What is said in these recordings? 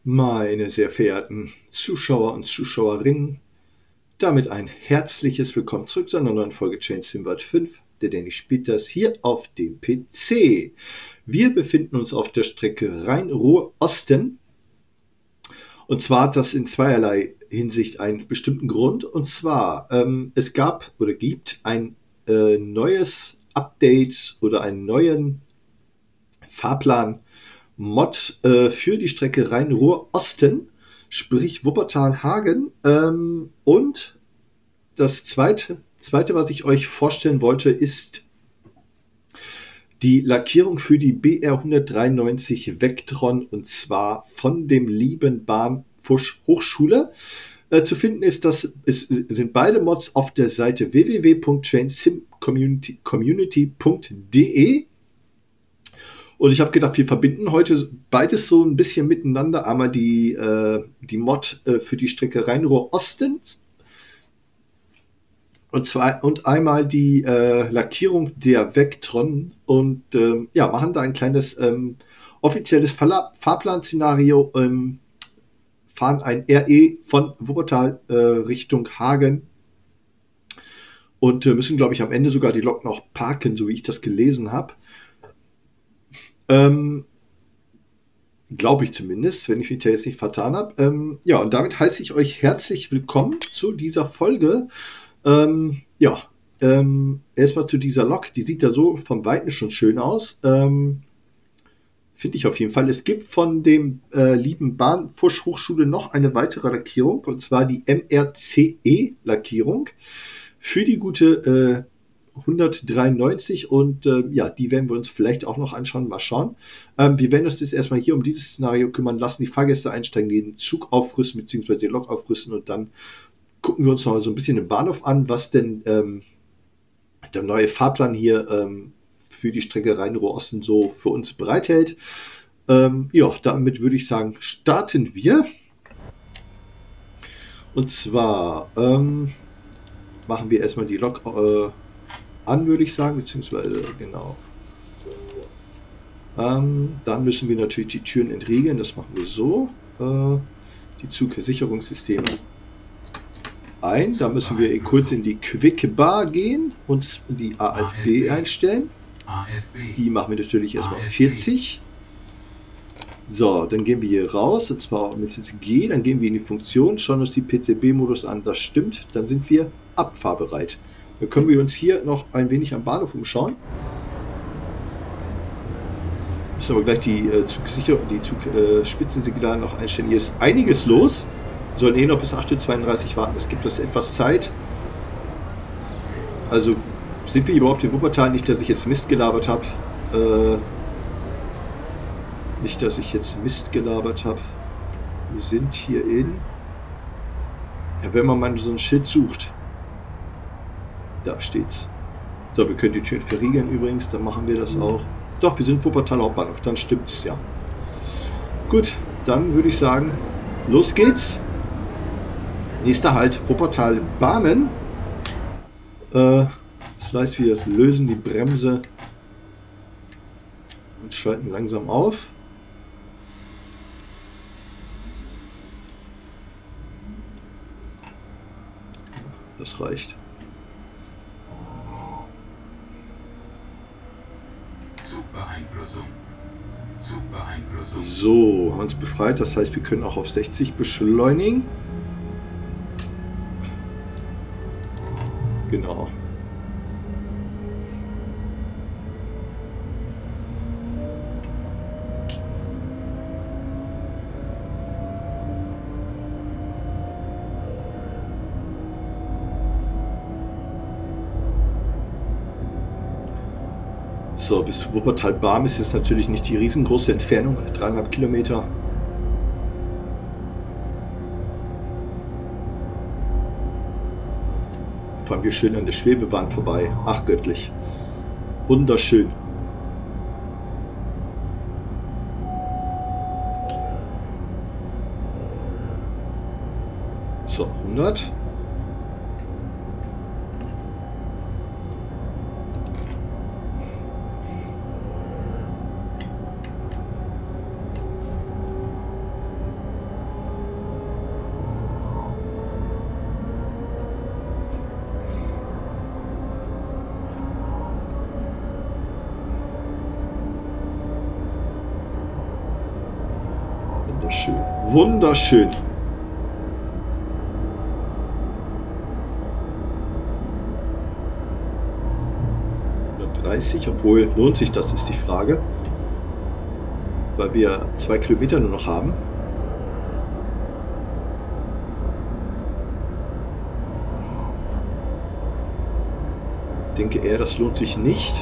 Meine sehr verehrten Zuschauer und Zuschauerinnen, damit ein herzliches Willkommen zurück zu einer neuen Folge Train Sim World 5. Der Danny spielt das hier auf dem PC. Wir befinden uns auf der Strecke Rhein-Ruhr-Osten. Und zwar hat das in zweierlei Hinsicht einen bestimmten Grund. Und zwar, es gab oder gibt ein neues Update oder einen neuen Fahrplan Mod für die Strecke Rhein-Ruhr-Osten, sprich Wuppertal-Hagen. Und das zweite, was ich euch vorstellen wollte, ist die Lackierung für die BR 193 Vectron, und zwar von dem lieben Bahnfusch Hochschule. Zu finden sind beide Mods auf der Seite www.trainsimcommunity.de. Und ich habe gedacht, wir verbinden heute beides so ein bisschen miteinander. Einmal die Mod für die Strecke Rhein-Ruhr-Osten und einmal die Lackierung der Vectron. Und machen da ein kleines offizielles Fahrplanszenario. Fahren ein RE von Wuppertal Richtung Hagen. Und müssen, glaube ich, am Ende sogar die Lok noch parken, so wie ich das gelesen habe. Glaube ich zumindest, wenn ich mich da jetzt nicht vertan habe. Und damit heiße ich euch herzlich willkommen zu dieser Folge. Erstmal zu dieser Lok. Die sieht ja so vom Weiten schon schön aus. Finde ich auf jeden Fall. Es gibt von dem lieben Bahnfusch Hochschule noch eine weitere Lackierung, und zwar die MRCE-Lackierung für die gute 193, und die werden wir uns vielleicht auch noch anschauen. Mal schauen. Wir werden uns jetzt erstmal hier um dieses Szenario kümmern, lassen die Fahrgäste einsteigen, den Zug aufrüsten bzw. die Lok aufrüsten, und dann gucken wir uns noch so ein bisschen den Bahnhof an, was denn der neue Fahrplan hier für die Strecke Rhein-Ruhr-Osten so für uns bereithält. Damit würde ich sagen, starten wir. Und zwar machen wir erstmal die Lok an, würde ich sagen, beziehungsweise genau. Dann müssen wir natürlich die Türen entriegeln, das machen wir so. Die Zugsicherungssysteme ein, da müssen wir kurz in die Quick Bar gehen, uns die AFB einstellen. Die machen wir natürlich erstmal 40. So, dann gehen wir hier raus, und zwar mit G, dann gehen wir in die Funktion, schauen uns die PCB-Modus an, das stimmt, dann sind wir abfahrbereit. Dann können wir uns hier noch ein wenig am Bahnhof umschauen. Müssen aber gleich die Zugspitzensignale noch einstellen. Hier ist einiges los. Wir sollen noch bis 8:32 Uhr warten. Es gibt uns etwas Zeit. Also sind wir überhaupt in Wuppertal? Nicht, dass ich jetzt Mist gelabert habe. Wir sind hier in... Ja, wenn man mal so ein Schild sucht. Da steht's. So, wir können die Türen verriegeln übrigens, dann machen wir das auch. Doch, wir sind Wuppertal Hauptbahnhof, dann stimmt's ja. Gut, dann würde ich sagen, los geht's. Nächster Halt, Wuppertal Barmen. Das heißt, wir lösen die Bremse und schalten langsam auf. Das reicht. So, haben uns befreit, das heißt, wir können auch auf 60 beschleunigen. Genau. So, bis Wuppertal-Barm ist jetzt natürlich nicht die riesengroße Entfernung, 3,5 Kilometer. Fahren wir schön an der Schwebebahn vorbei. Ach, göttlich. Wunderschön. So, 100. Wunderschön. Wunderschön. Obwohl, lohnt sich das, ist die Frage. Weil wir 2 Kilometer nur noch haben. Ich denke eher, das lohnt sich nicht.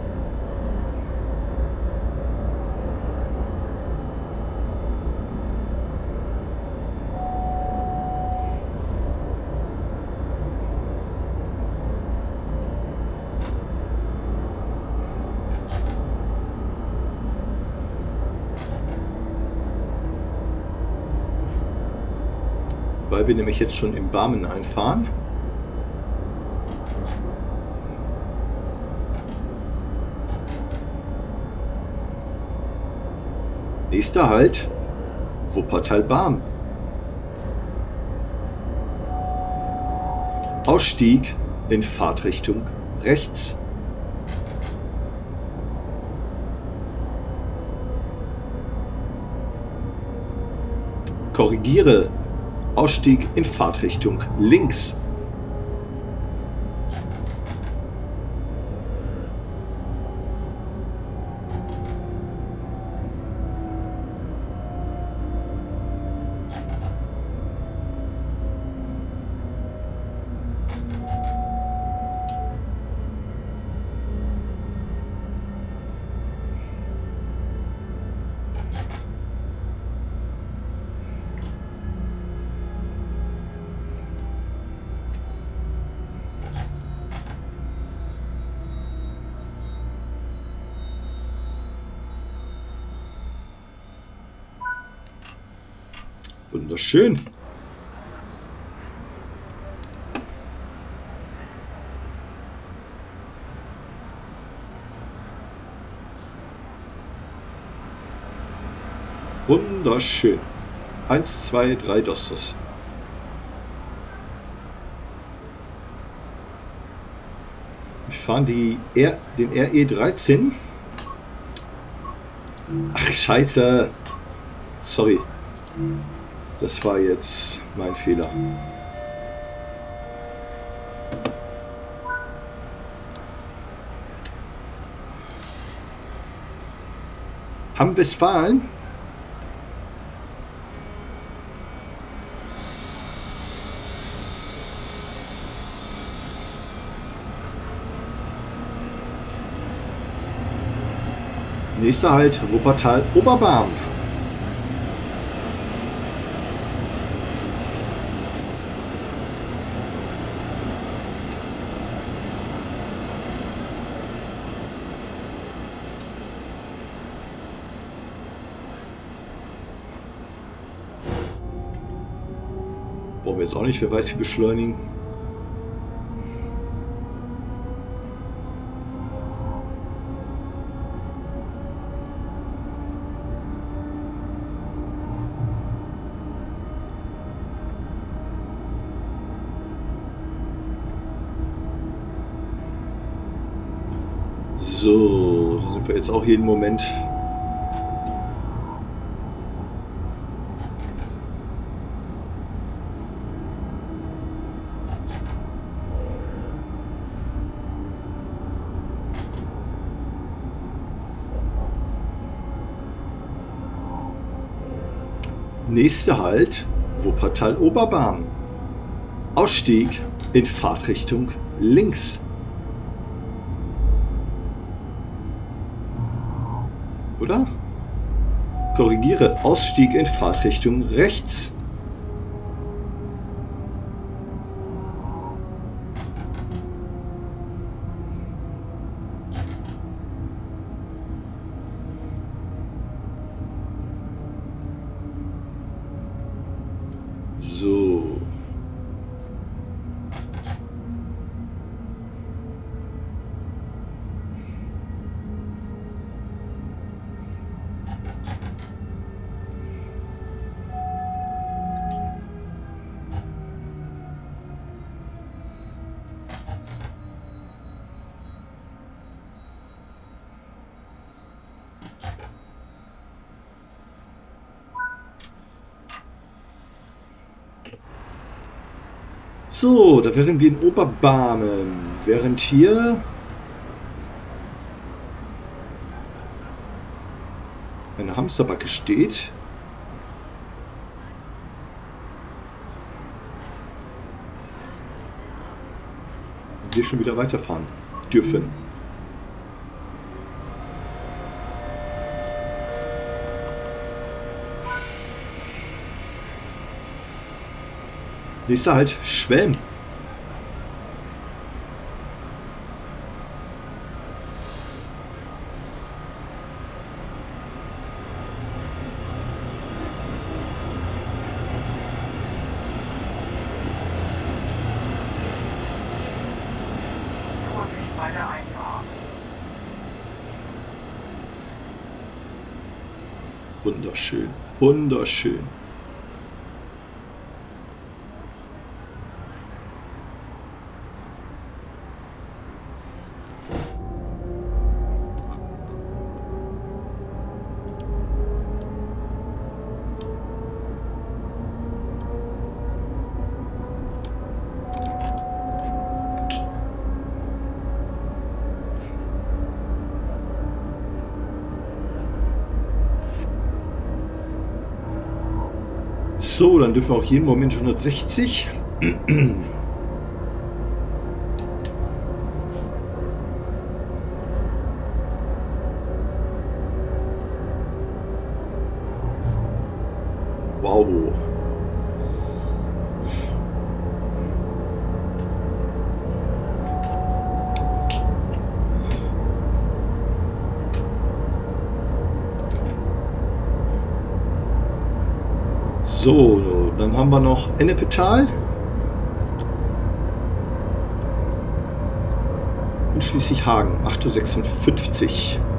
Weil wir nämlich jetzt schon im Barmen einfahren. Nächster Halt, Wuppertal-Barmen. Ausstieg in Fahrtrichtung rechts. Korrigiere. Ausstieg in Fahrtrichtung links. Wunderschön. Wunderschön. 1, 2, 3 Dostos. Wir fahren den RE13. Ach, scheiße. Sorry. Das war jetzt mein Fehler. Hamm-Westfalen. Nächster Halt, Wuppertal-Oberbarm. Brauchen wir jetzt auch nicht, wer weiß wie beschleunigen. So, da sind wir jetzt auch jeden Moment. Nächster Halt, Wuppertal-Oberbarm. Ausstieg in Fahrtrichtung links. Oder? Korrigiere. Ausstieg in Fahrtrichtung rechts. So. So, da wären wir in Oberbarmen, während hier eine Hamsterbacke steht. Und wir schon wieder weiterfahren dürfen. Nächster halt Schwelm. Bei der Einfahrt. Wunderschön, wunderschön. So, dann dürfen wir auch jeden Moment 160. Wow. So, dann haben wir noch Ennepetal. Und schließlich Hagen, 8:56 Uhr.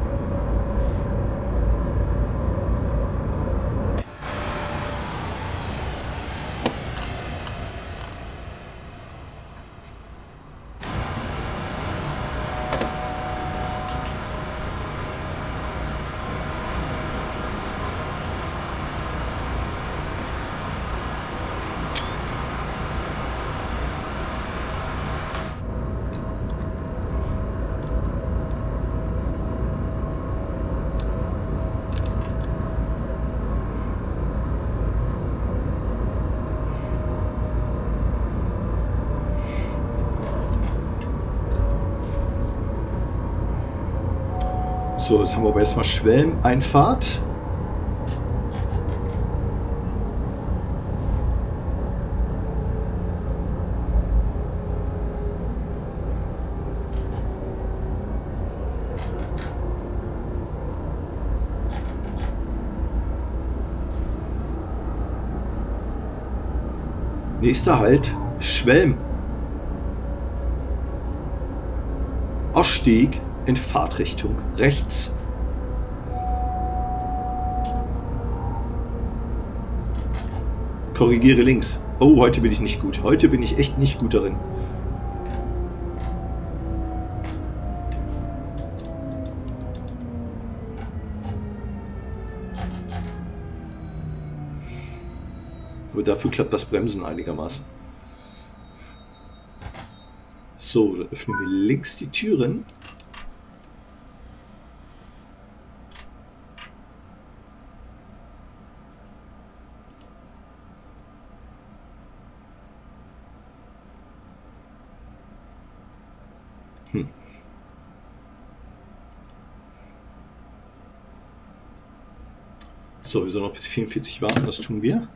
So, jetzt haben wir aber erstmal Schwelm-Einfahrt. Nächster Halt, Schwelm. Ausstieg in Fahrtrichtung rechts. Korrigiere links. Oh, heute bin ich nicht gut. Heute bin ich echt nicht gut darin. Aber dafür klappt das Bremsen einigermaßen. So, dann öffnen wir links die Türen. So, wir sollen noch bis 44 warten, das tun wir.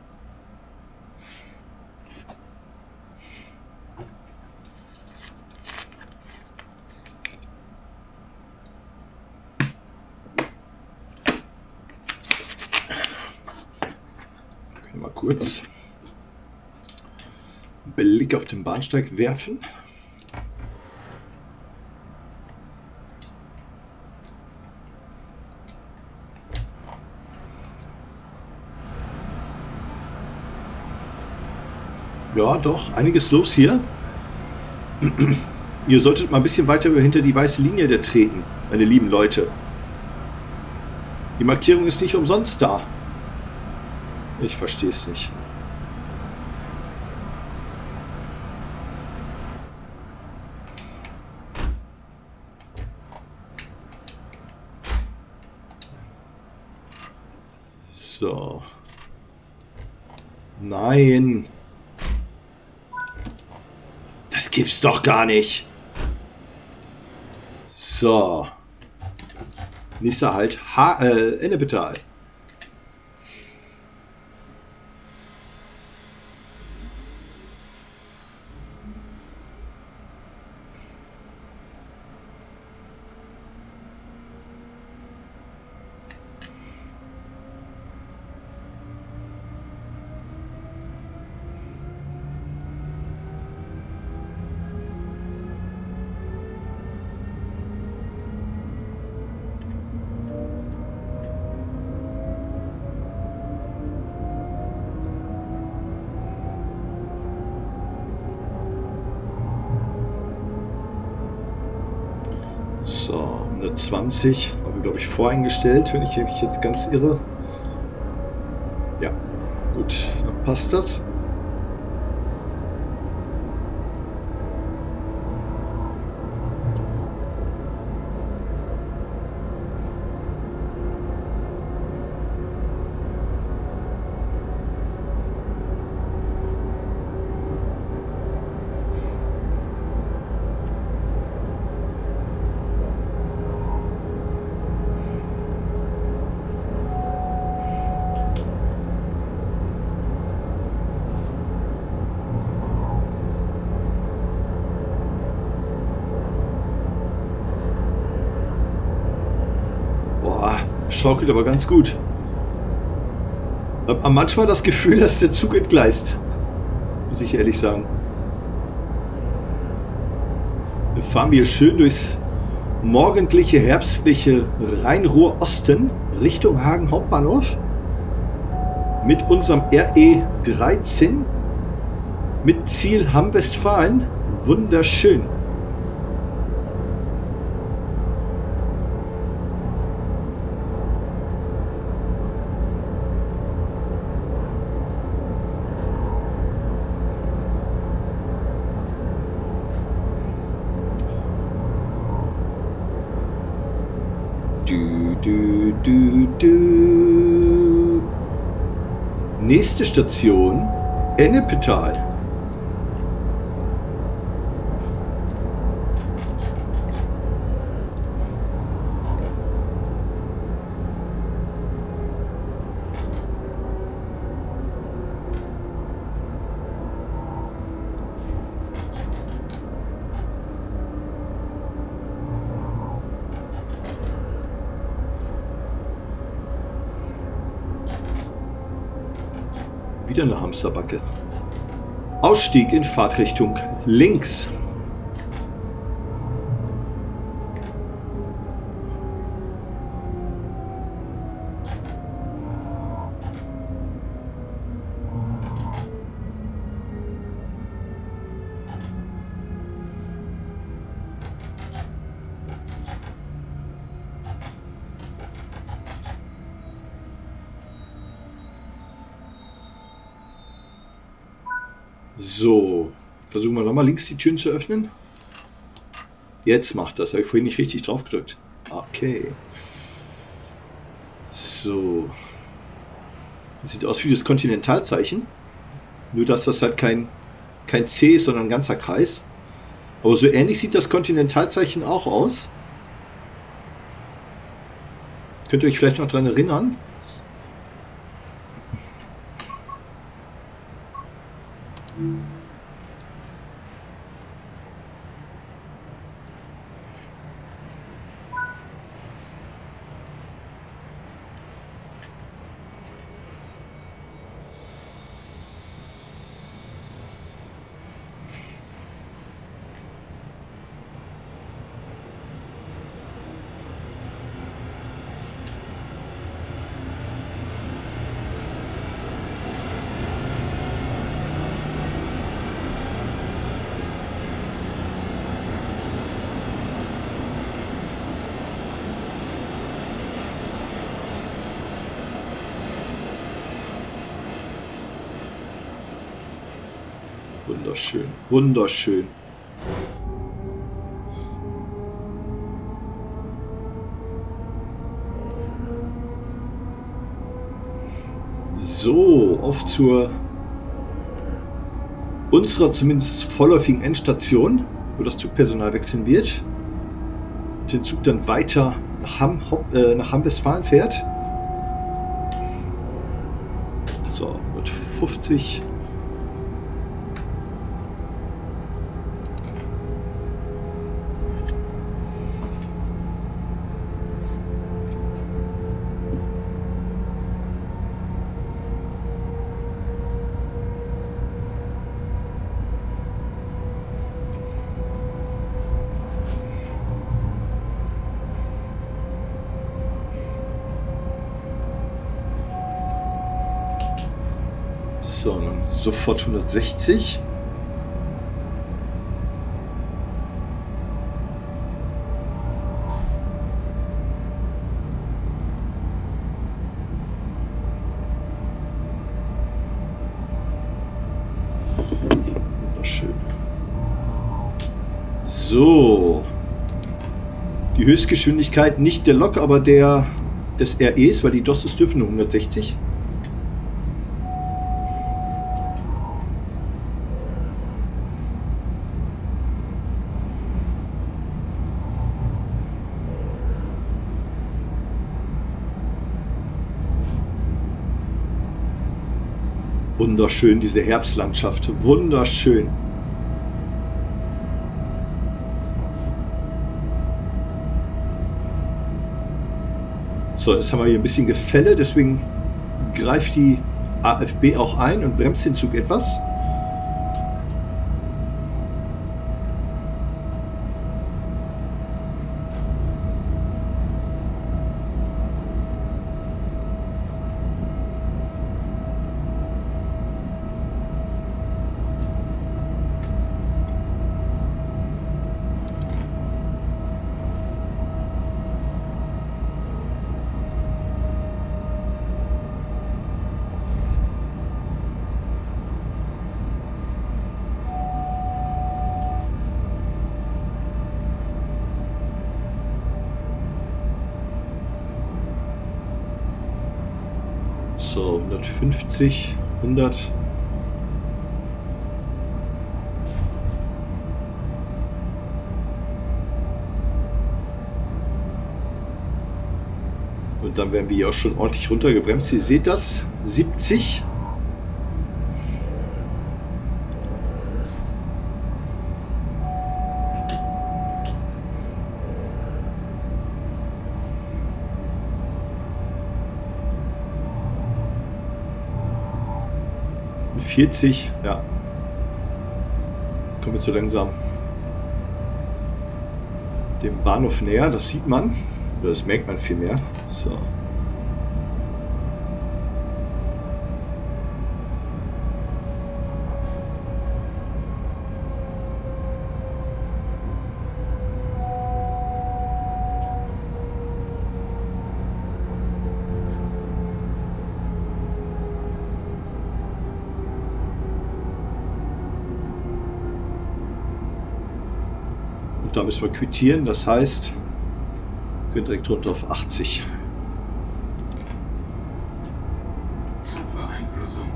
Können wir mal kurz einen Blick auf den Bahnsteig werfen. Ja, doch, einiges los hier. Ihr solltet mal ein bisschen weiter hinter die weiße Linie der treten, meine lieben Leute. Die Markierung ist nicht umsonst da. Ich verstehe es nicht. So. Nein. Das gibt's doch gar nicht. So. Nächster Halt. Ennepetal. So, 120 haben wir, glaube ich, voreingestellt, wenn ich mich jetzt ganz irre. Ja, gut, dann passt das. Schaukelt aber ganz gut. Hab manchmal das Gefühl, dass der Zug entgleist. Muss ich ehrlich sagen. Wir fahren hier schön durchs morgendliche, herbstliche Rhein-Ruhr-Osten Richtung Hagen Hauptbahnhof. Mit unserem RE 13 mit Ziel Hamm-Westfalen. Wunderschön. Nächste Station, Ennepetal. Wieder eine Hamsterbacke. Ausstieg in Fahrtrichtung links. So, versuchen wir nochmal links die Türen zu öffnen. Jetzt macht das, habe ich vorhin nicht richtig drauf gedrückt. Okay. So. Das sieht aus wie das Kontinentalzeichen. Nur dass das halt kein C ist, sondern ein ganzer Kreis. Aber so ähnlich sieht das Kontinentalzeichen auch aus. Könnt ihr euch vielleicht noch daran erinnern? Wunderschön, wunderschön. So, auf zur unserer zumindest vorläufigen Endstation, wo das Zugpersonal wechseln wird. Den Zug dann weiter nach Hamm-Westfalen fährt. So, 150. So, dann sofort 160. Wunderschön. So. Die Höchstgeschwindigkeit nicht der Lok, aber des REs, weil die DOSs dürfen nur 160. Wunderschön, diese Herbstlandschaft. Wunderschön. So, jetzt haben wir hier ein bisschen Gefälle, deswegen greift die AFB auch ein und bremst den Zug etwas. So, 150, 100. Und dann werden wir hier auch schon ordentlich runtergebremst. Ihr seht das, 70. Und 40, ja. Kommen wir zu langsam dem Bahnhof näher, das sieht man. Oder das merkt man viel mehr. So. Und da müssen wir quittieren, das heißt, wir können direkt runter auf 80. Zugbeeinflussung.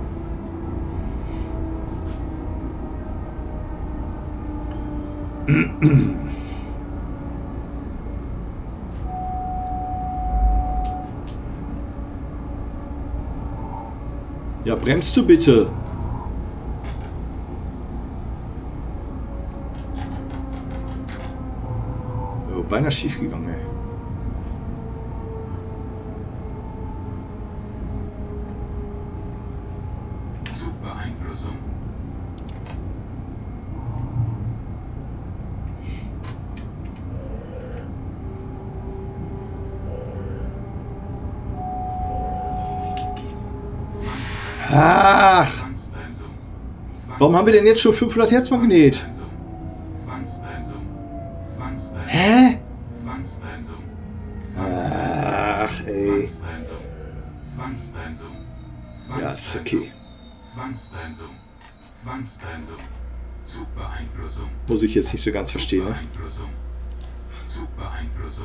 Ja, bremst du bitte. Oh, beinahe schief gegangen, ey. Zugbeeinflussung. Ach, Zwangsbremsung. warum haben wir denn jetzt schon 500 Hertz Magnet? Zwangsbremsung. Zwangsbremsung. Hä? Zwangsbremsung. Ach, ey. Zwangsbremsung. Zwangsbremsung. Ja, ist okay. Zwangsbremsung. Zwangsbremsung. Zugbeeinflussung. Muss ich jetzt nicht so ganz verstehen, ne? Zugbeeinflussung. Zugbeeinflussung.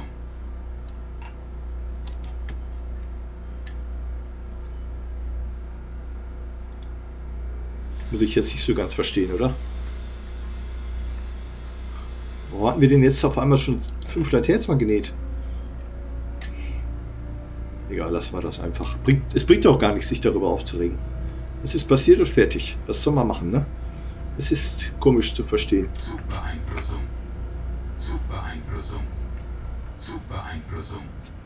Muss ich jetzt nicht so ganz verstehen, oder? Wo hatten wir denn jetzt auf einmal schon 500 Hertz Magnet? Egal, lassen wir das einfach. Es bringt auch gar nichts, sich darüber aufzuregen. Es ist passiert und fertig. Was soll man machen, ne? Es ist komisch zu verstehen. Zugbeeinflussung. Zugbeeinflussung. Zugbeeinflussung.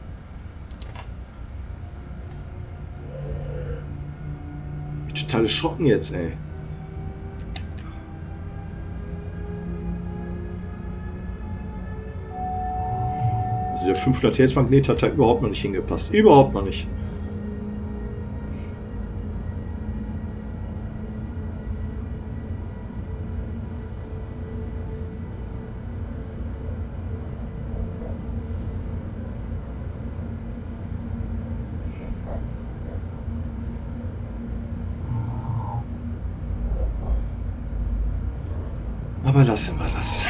Ich bin total erschrocken jetzt, ey. Also der 500 Hertz Magnet hat da überhaupt noch nicht hingepasst. Überhaupt noch nicht. Aber lassen wir das.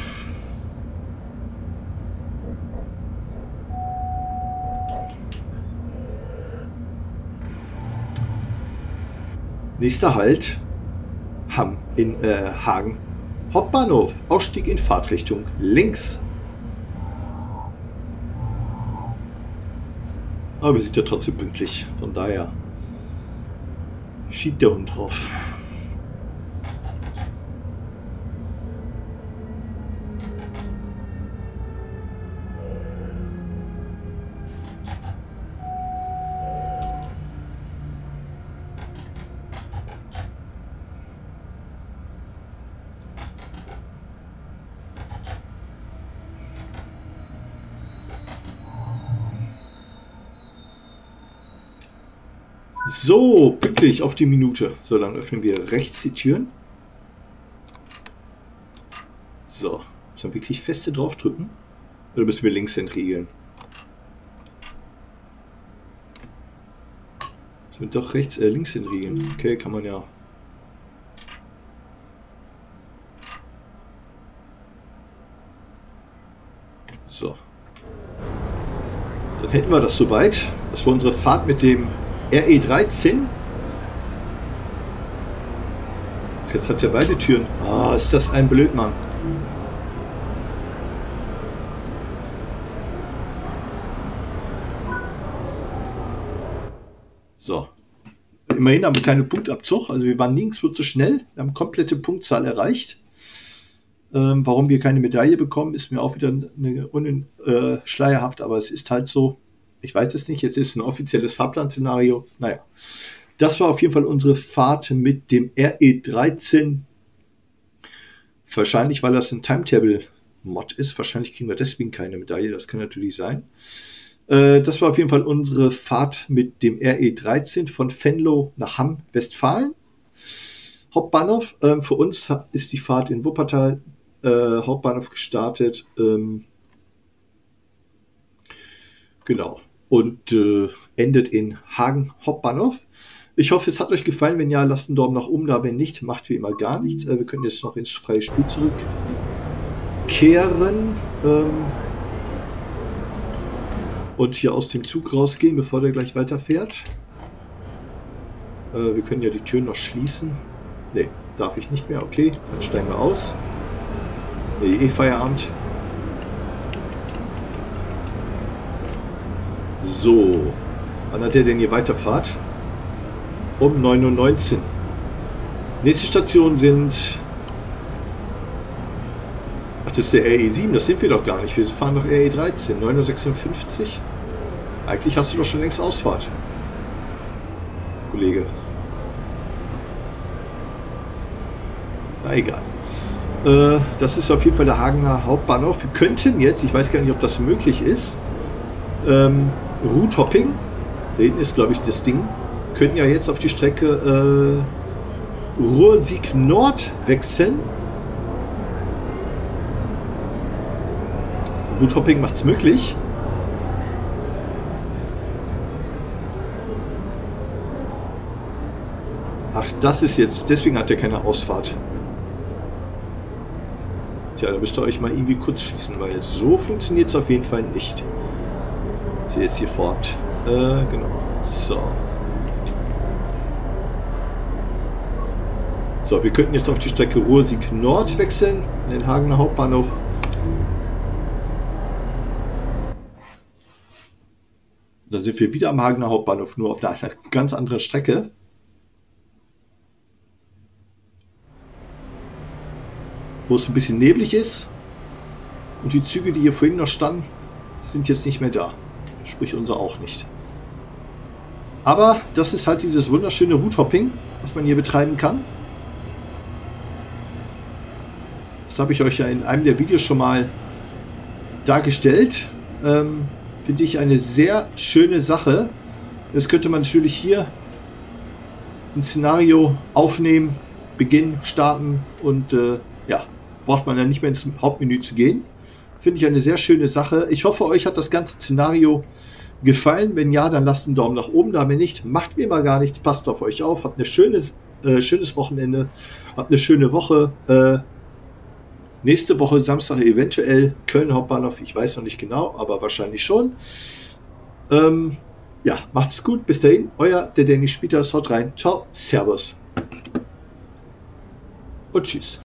Nächster Halt, Hagen. Hauptbahnhof, Ausstieg in Fahrtrichtung links. Aber wir sind ja trotzdem pünktlich, von daher schiebt der Hund drauf. So, pünktlich auf die Minute. So, dann öffnen wir rechts die Türen. So, müssen wir wirklich feste draufdrücken? Oder müssen wir links entriegeln? Müssen wir doch links entriegeln. Okay, kann man ja. So. Dann hätten wir das soweit. Das war unsere Fahrt mit dem RE13. Jetzt hat er beide Türen. Ah, ist das ein Blödmann. So. Immerhin haben wir keinen Punktabzug. Also wir waren nirgendwo zu schnell. Wir haben komplette Punktzahl erreicht. Warum wir keine Medaille bekommen, ist mir auch wieder schleierhaft, aber es ist halt so. Ich weiß es nicht, es ist ein offizielles Fahrplanszenario. Naja, das war auf jeden Fall unsere Fahrt mit dem RE13. Wahrscheinlich, weil das ein Timetable-Mod ist. Wahrscheinlich kriegen wir deswegen keine Medaille, das kann natürlich sein. Das war auf jeden Fall unsere Fahrt mit dem RE13 von Venlo nach Hamm, Westfalen. Hauptbahnhof. Für uns ist die Fahrt in Wuppertal Hauptbahnhof gestartet. Genau. Und endet in Hagen Hauptbahnhof. Ich hoffe, es hat euch gefallen. Wenn ja, lasst einen Daumen nach oben da. Wenn nicht, macht wie immer gar nichts. Wir können jetzt noch ins freie Spiel zurückkehren. Und hier aus dem Zug rausgehen, bevor der gleich weiterfährt. Wir können ja die Türen noch schließen. Ne, darf ich nicht mehr. Okay, dann steigen wir aus. Nee, Feierabend. So, wann hat der denn hier Weiterfahrt? Um 9:19 Uhr. Nächste Station sind... Ach, das ist der RE7, das sind wir doch gar nicht. Wir fahren noch RE13, 9:56 Uhr. Eigentlich hast du doch schon längst Ausfahrt, Kollege. Na egal. Das ist auf jeden Fall der Hagener Hauptbahnhof. Wir könnten jetzt, ich weiß gar nicht, ob das möglich ist, Route Hopping, da hinten ist glaube ich das Ding, könnten ja jetzt auf die Strecke Ruhr-Sieg Nord wechseln. Route Hopping macht es möglich. Ach, das ist jetzt, deswegen hat er keine Ausfahrt. Tja, da müsst ihr euch mal irgendwie kurz schließen, weil so funktioniert es auf jeden Fall nicht. Ich sehe jetzt hier fort. Genau. So. So, wir könnten jetzt auf die Strecke Ruhr-Sieg Nord wechseln, in den Hagener Hauptbahnhof. Dann sind wir wieder am Hagener Hauptbahnhof, nur auf einer ganz anderen Strecke. Wo es ein bisschen neblig ist. Und die Züge, die hier vorhin noch standen, sind jetzt nicht mehr da. Sprich unser auch nicht. Aber das ist halt dieses wunderschöne Route-Hopping, was man hier betreiben kann. Das habe ich euch ja in einem der Videos schon mal dargestellt. Finde ich eine sehr schöne Sache. Jetzt könnte man natürlich hier ein Szenario aufnehmen, beginnen, starten und ja, braucht man dann nicht mehr ins Hauptmenü zu gehen. Finde ich eine sehr schöne Sache. Ich hoffe, euch hat das ganze Szenario gefallen. Wenn ja, dann lasst einen Daumen nach oben da. Wenn nicht, macht mir mal gar nichts. Passt auf euch auf. Habt ein schönes Wochenende. Habt eine schöne Woche. Nächste Woche Samstag eventuell Köln Hauptbahnhof. Ich weiß noch nicht genau, aber wahrscheinlich schon. Ja, macht's gut. Bis dahin. Euer der Danny Spieters. Haut rein. Ciao. Servus. Und tschüss.